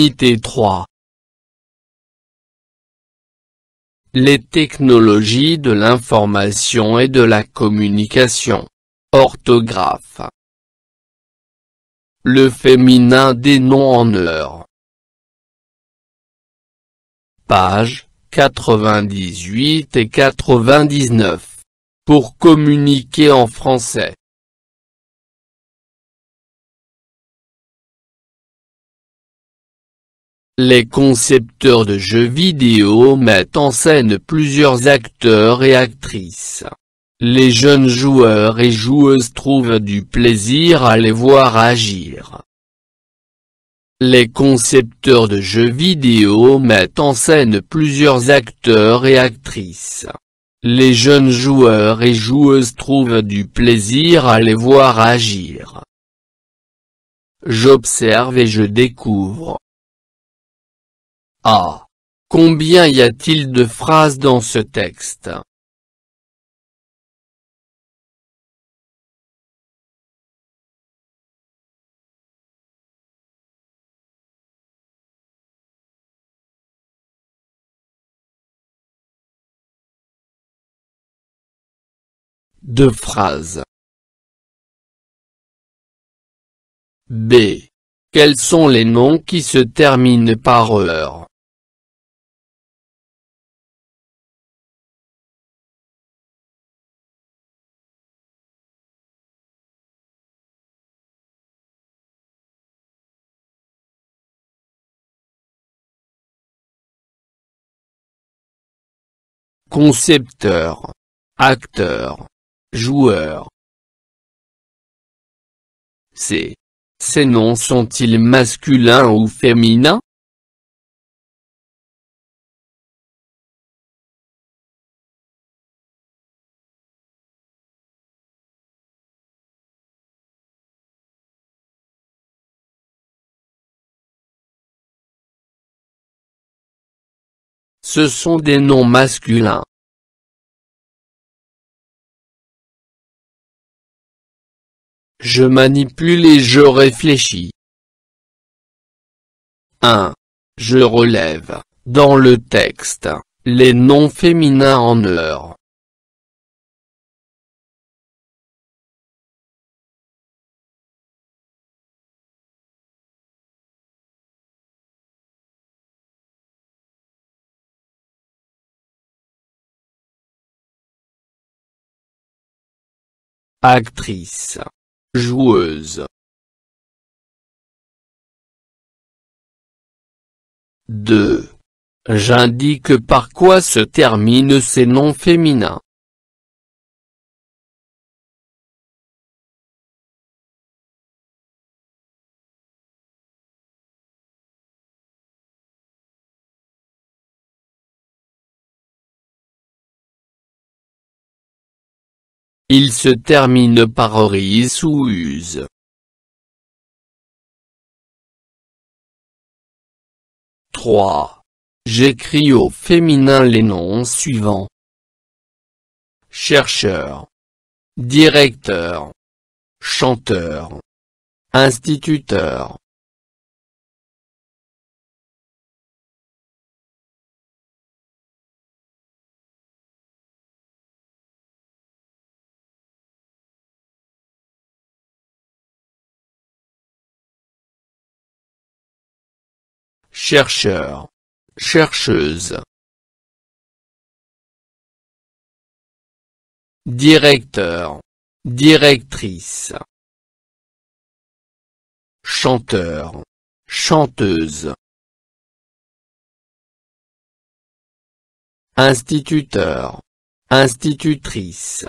Unité 3. Les technologies de l'information et de la communication. Orthographe. Le féminin des noms en heure. Pages 98 et 99. Pour communiquer en français. Les concepteurs de jeux vidéo mettent en scène plusieurs acteurs et actrices. Les jeunes joueurs et joueuses trouvent du plaisir à les voir agir. Les concepteurs de jeux vidéo mettent en scène plusieurs acteurs et actrices. Les jeunes joueurs et joueuses trouvent du plaisir à les voir agir. J'observe et je découvre. Ah! Combien y a-t-il de phrases dans ce texte? Deux phrases. B. Quels sont les noms qui se terminent par heure? Concepteur, acteur, joueur. C. Ces noms sont-ils masculins ou féminins? Ce sont des noms masculins. Je manipule et je réfléchis. 1. Je relève, dans le texte, les noms féminins en heure. Actrice. Joueuse. 2. J'indique par quoi se terminent ces noms féminins. Ils se terminent par rise ou use. 3. J'écris au féminin les noms suivants. Chercheur. Directeur. Chanteur. Instituteur. Chercheur. Chercheuse. Directeur. Directrice. Chanteur. Chanteuse. Instituteur. Institutrice.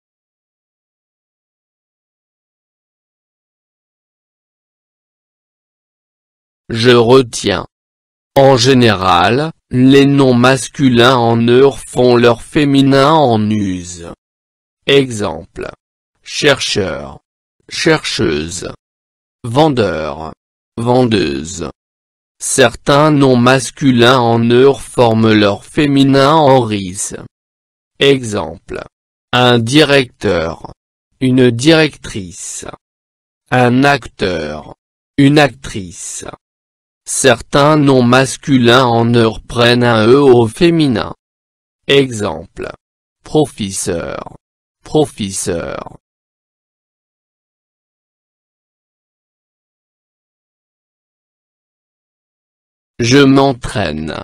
Je retiens. En général, les noms masculins en heure font leur féminin en use. Exemple. Chercheur. Chercheuse. Vendeur. Vendeuse. Certains noms masculins en heure forment leur féminin en rise. Exemple. Un directeur. Une directrice. Un acteur. Une actrice. Certains noms masculins en heure prennent un E au féminin. Exemple. Professeur. Professeur. Je m'entraîne.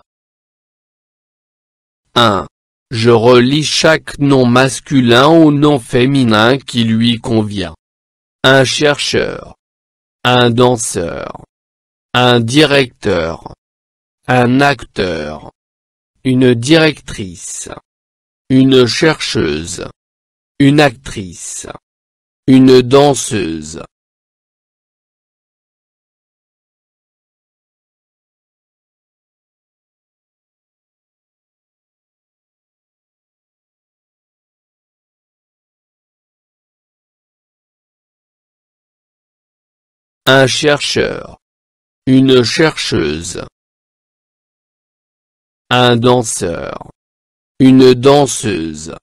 1. Je relie chaque nom masculin au nom féminin qui lui convient. Un chercheur. Un danseur. Un directeur. Un acteur. Une directrice. Une chercheuse. Une actrice. Une danseuse. Un chercheur. Une chercheuse. Un danseur. Une danseuse.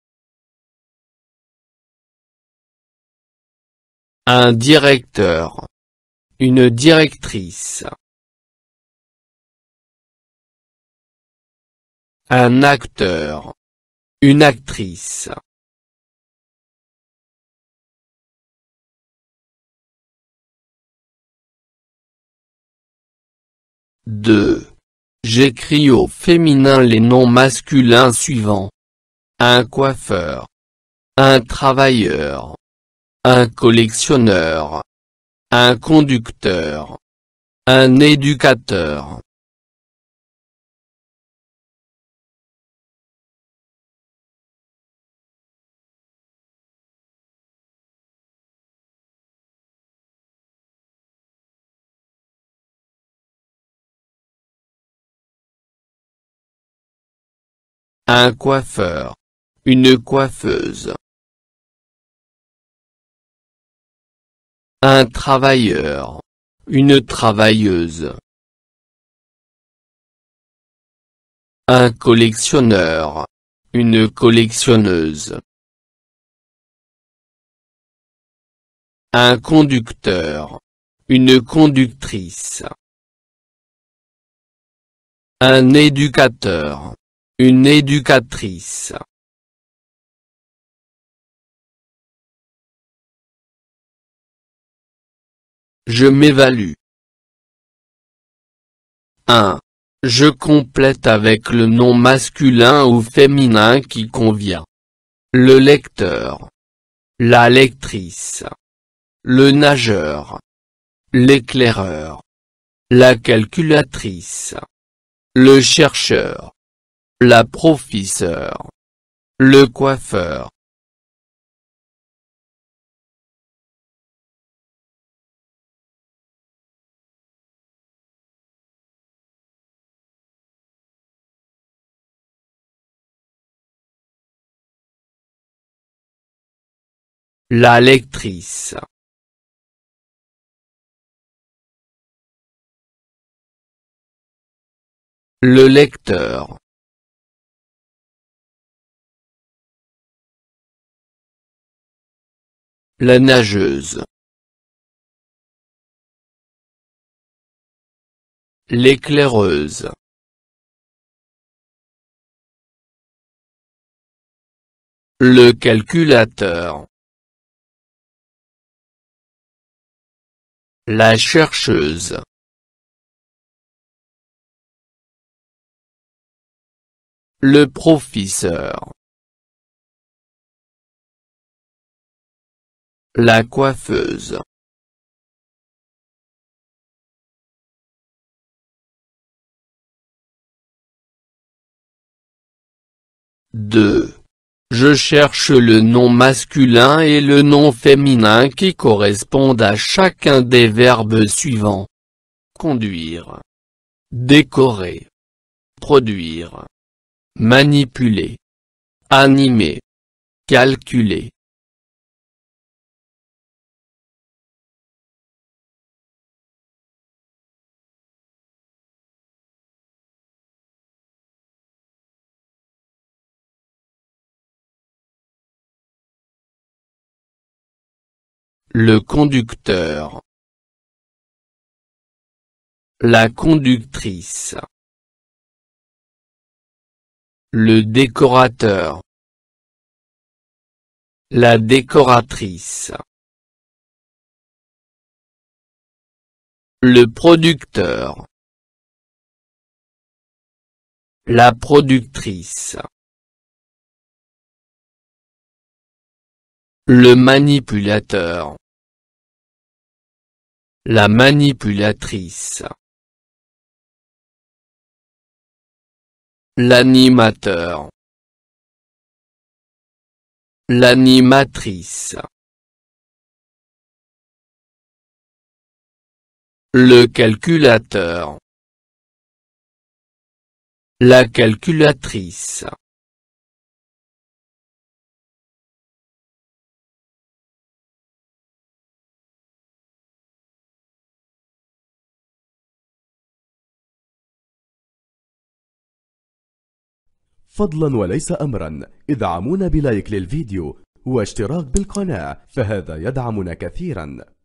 Un directeur. Une directrice. Un acteur. Une actrice. Deux. J'écris au féminin les noms masculins suivants. Un coiffeur. Un travailleur. Un collectionneur. Un conducteur. Un éducateur. Un coiffeur. Une coiffeuse. Un travailleur. Une travailleuse. Un collectionneur. Une collectionneuse. Un conducteur. Une conductrice. Un éducateur. Une éducatrice. Je m'évalue. 1. Je complète avec le nom masculin ou féminin qui convient. Le lecteur. La lectrice. Le nageur. L'éclaireur. La calculatrice. Le chercheur. La professeure. Le coiffeur. La lectrice. Le lecteur. La nageuse. L'éclaireuse. Le calculateur. La chercheuse. Le professeur. La coiffeuse. Deux. Je cherche le nom masculin et le nom féminin qui correspondent à chacun des verbes suivants. Conduire. Décorer. Produire. Manipuler. Animer. Calculer. Le conducteur. La conductrice. Le décorateur. La décoratrice. Le producteur. La productrice. Le manipulateur. La manipulatrice. L'animateur. L'animatrice. Le calculateur. La calculatrice. فضلا وليس أمرا ادعمونا بلايك للفيديو واشتراك بالقناة، فهذا يدعمنا كثيرا.